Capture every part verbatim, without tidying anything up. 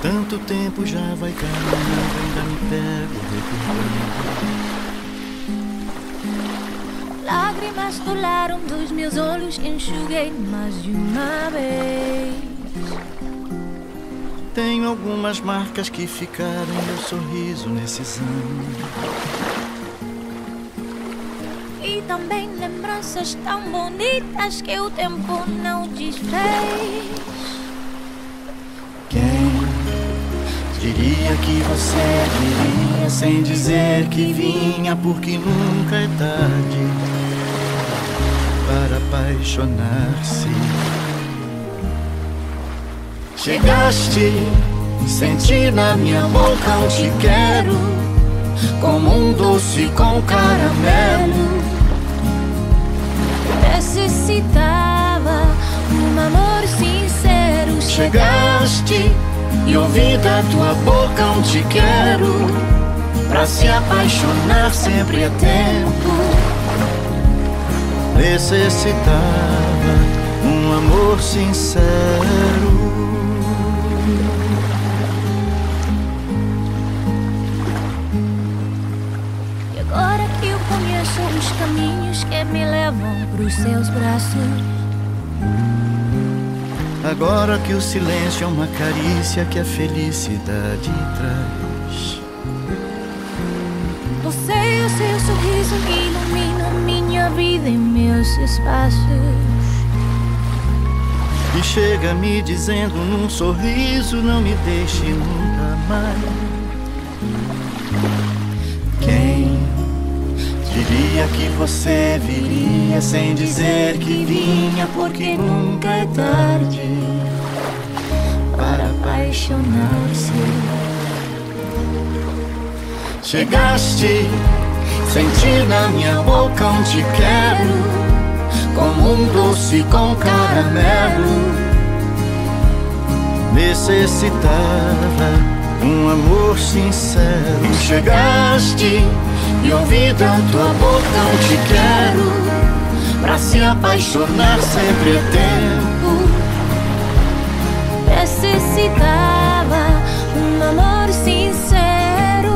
Tanto tempo já vai caminhando, ainda me pego recordando. Lágrimas rolaram dos meus olhos, enxuguei mais de uma vez. Tenho algumas marcas que ficaram em meu sorriso nesses anos. E também lembranças tão bonitas que o tempo não desfez. Quem diria que você viria sem dizer que vinha, porque nunca é tarde para apaixonar-se. Chegaste, senti na minha boca um te quero, como um doce com caramelo. Necessitava um amor sincero. Chegaste e ouvi da tua boca um te quero, pra se apaixonar sempre é tempo. Necessitava um amor sincero. E agora que eu conheço os caminhos que me levam pros seus braços, agora que o silêncio é uma carícia que a felicidade traz, você e o seu sorriso iluminam minha vida e meus espaços. e chega me dizendo num sorriso: não me deixe nunca mais. Quem diria que você viria sem dizer que vinha, porque nunca é tarde para apaixonar-se. Chegaste, senti na minha boca um te quero, como um doce com caramelo. Necessitava um amor sincero. Chegaste e ouvi da tua boca um te quero, pra se apaixonar sempre é tempo. Necessitava um amor sincero.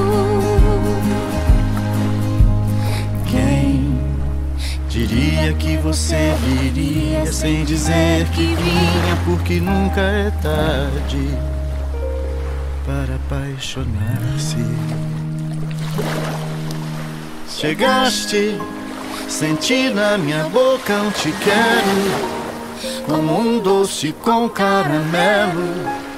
Quem diria que você viria sem dizer que vinha, porque nunca é tarde para apaixonar-se. Chegaste, senti na minha boca um te quero, como um doce com caramelo.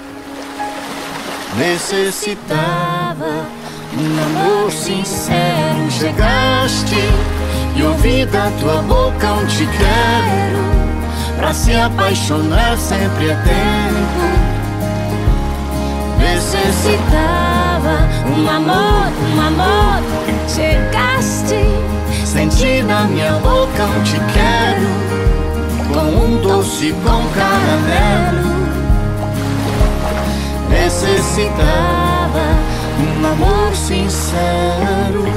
Necessitava um amor sincero. Chegaste e ouvi da tua boca um te quero, pra se apaixonar sempre é tempo. Necessitava um amor, um amor. Chegaste, senti na minha boca um te quero, com um doce com caramelo. Necessitava um amor sincero.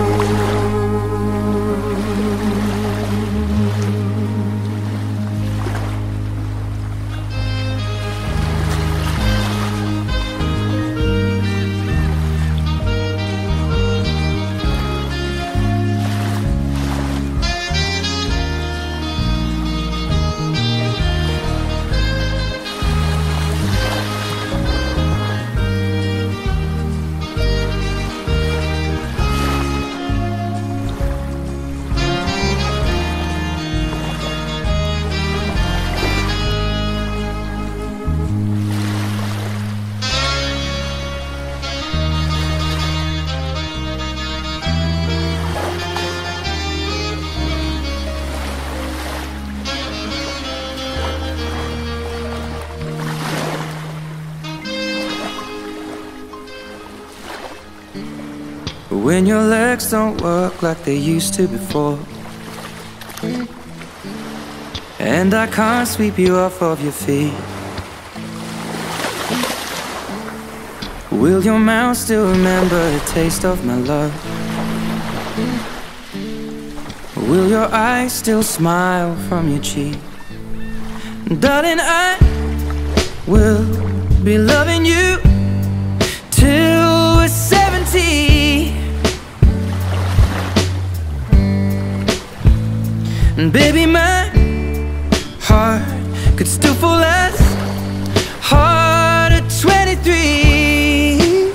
When your legs don't work like they used to before, and I can't sweep you off of your feet, will your mouth still remember the taste of my love? Will your eyes still smile from your cheek? Darling, I will be loving you till we're seventy. And baby, my heart could still fall as hard at twenty-three.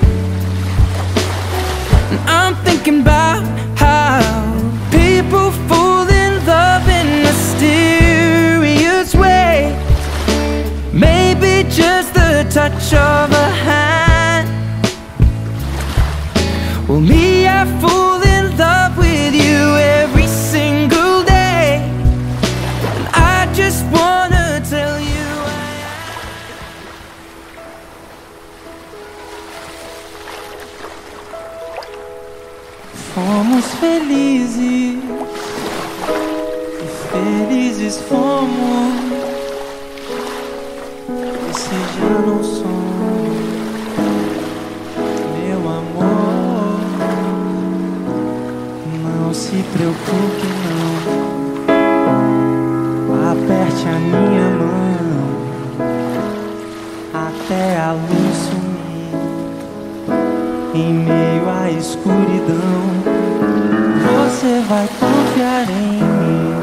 And I'm thinking about how people fall in love in mysterious ways. Maybe just the touch of a hand. Well, me, I fall in love with you every single day. And I just wanna tell you Fomos felizes, e felizes fomos. E se já não somos, meu amor, não se preocupe não. Aperte a minha mão até a luz sumir. Em meio à escuridão, você vai confiar em mim.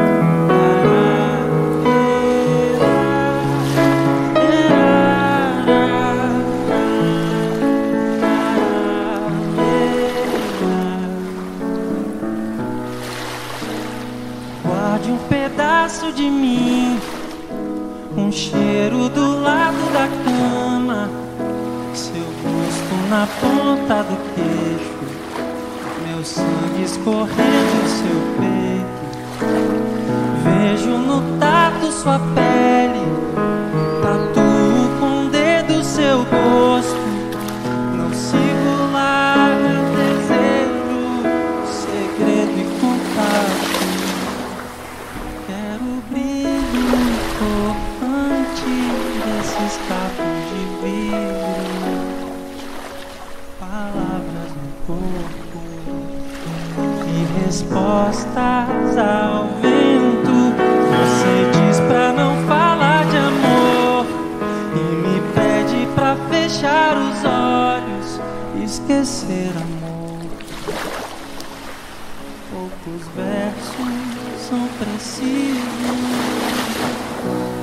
Guarde um pedaço de mim, um cheiro do lado da cama, seu rosto na ponta do queixo, meu sangue escorrendo em seu peito. Vejo no tato sua pele, tatuo com o dedo seu gosto. Não sigo lá, meu desejo, segredo e contato. Quero o brilho importante desses cacos de vidro, palavras no corpo e respostas ao vento. Você diz pra não falar de amor e me pede pra fechar os olhos e esquecer amor. Poucos versos são precisos